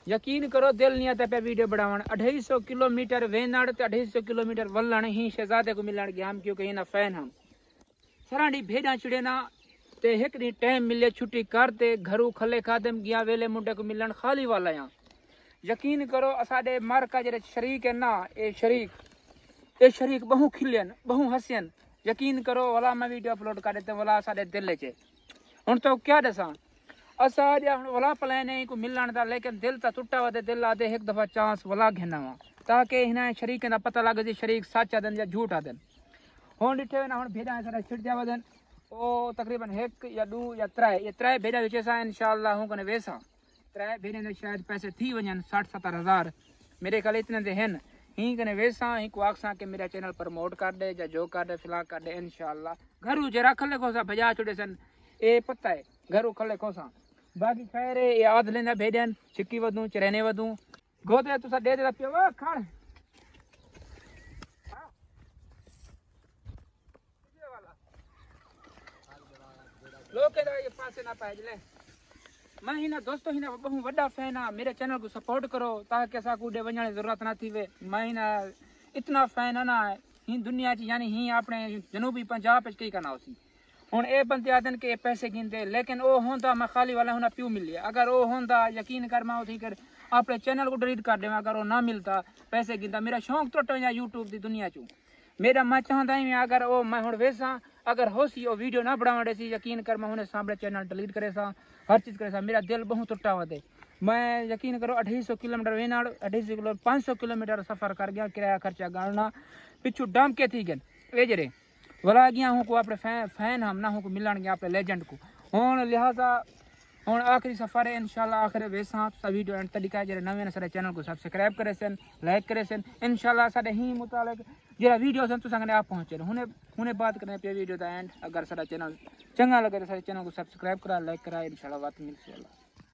यकीन करो दिल नहीं आता पे वीडियो बढ़ावन 250 किलोमीटर वेनाड़ 250 किलोमीटर वलन ही शहजादे को मिलन गया हम क्योंकि इन फैन हम सरांडी भेड़ा चिड़े ना ते एक दी टाइम मिले छुट्टी करते घरू खले खादम गया वेले मुंडे को मिलन खाली वाला यहाँ यकीन करो असाडे मार्का जरे शरीक है ना ए शरीक बहु खिलियन बहु हसियन यकीन करो वाला मैं वीडियो अपलोड कर देते वाला असाडे दिल चे हुन तो क्या दसा असा वाला प्लान है को मिलन था लेकिन दिल तो टुटा हुआ दिल आदे एक दफा चांस वाला घेना हुआ ताकि हिना शरीक का पता लगे शरीक सच आदन या झूठ आदन हुन डिठे ना हुन भेड़ा सारा छिड़ जा वदन ओ तकरीबन 1 या 2 या 3 ये 3 भेड़ा विचे सा इंशाल्लाह हूं कने वैसा 3 भेड़े ने शायद पैसे थी वजन 60-70 हजार मेरे ख्याल इतने दे हैं ही कने वैसा ही को आखसा के मेरा चैनल प्रमोट कर दे या जो कर दे फिलहाल कर दे इंशाल्लाह घरू जरा खले को सा भजा छुड़े सन ए पता है घरू खले को सा बाकी खैर है याद लेना भेड़न छिक्की वदू चरने वदू गोदे तुसा दे दे पियो वा खाण लोग के ये पासे ना पाए ले मैं ही ना दोस्तों ही ना बहु बड़ा फैन आ मेरे चैनल को सपोर्ट करो ताकि असा को दे वणने जरूरत ना थी वे मैं ना इतना फैन है ना ही दुनिया च यानी ही अपने जनूबी पंजाब पे कई करना उसी हुन ए बंदे आदन के पैसे गिनते लेकिन ओ होंदा मैं खाली वाला हुना प्यू मिल लिया अगर ओ होंदा यकीन कर मैं उठी कर अपने चैनल को डिलीट कर देवा अगर ओ ना मिलता पैसे गिनता मेरा शौक टुट या यूट्यूब दी दुनिया चू मेरा मैं चाहता ही अगर ओ मैं हुन वैसा अगर होसी ओ वीडियो ना बनावड़े सी यकीन कर मैं हुने सामने चैनल डिलीट करे सा हर चीज करे सा मेरा दिल बहुत टुटा हुआ दे मैं यकीन करो 250 किलोमीटर वेनाड़ 250 किलो 500 किलोमीटर सफर कर गया किराया खर्चा गणना पिछू डम के थी गन ए जरे वाला गया हूँ को अपने फैन हम ना हूँ को मिलन गया अपने लेजेंड को हुन लिहाजा हुन आखिरी सफर है इंशाल्लाह आखिर वैसा सा वीडियो एंड तरीका जरे नवे सारे चैनल को सब्सक्राइब करे सन लाइक करे सन इंशाल्लाह साडे ही मुतालिक जरा वीडियो सन तुसा कने आप पहुंचे हुने बात करने पे वीडियो दा एंड अगर साडा चैनल चंगा लगे तो साडे चैनल को सब्सक्राइब करा लाइक करा इंशाल्लाह बात मिलसे।